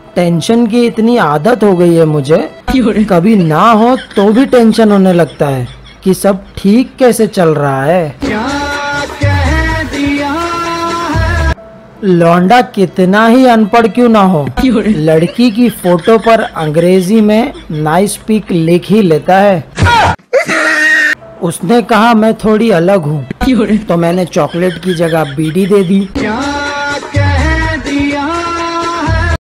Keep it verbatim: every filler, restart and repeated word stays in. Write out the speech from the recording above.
Tension की इतनी आदत हो गई है मुझे, कभी ना हो तो भी टेंशन होने लगता है कि सब ठीक कैसे चल रहा है। क्या कह दिया है? लौंडा कितना ही अनपढ़ क्यों ना हो, लड़की की फोटो पर अंग्रेजी में नाइस पिक लिख ही लेता है। उसने कहा मैं थोड़ी अलग हूँ, तो मैंने चॉकलेट की जगह बीड़ी दे दी।